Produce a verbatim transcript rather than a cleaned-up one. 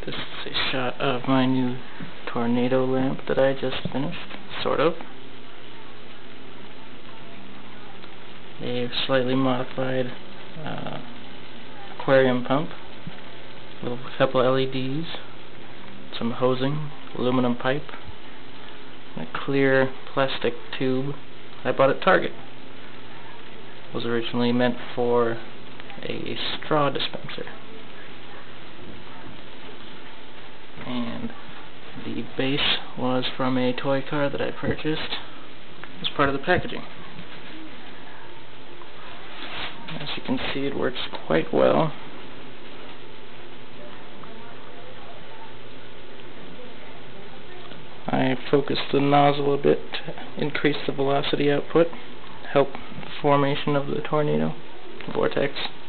This is a shot of my new tornado lamp that I just finished, sort of. A slightly modified uh, aquarium pump, with a couple L E Ds, some hosing, aluminum pipe, and a clear plastic tube I bought at Target. It was originally meant for a straw dispenser. And the base was from a toy car that I purchased as part of the packaging. As you can see, it works quite well. I focused the nozzle a bit to increase the velocity output, help the formation of the tornado vortex.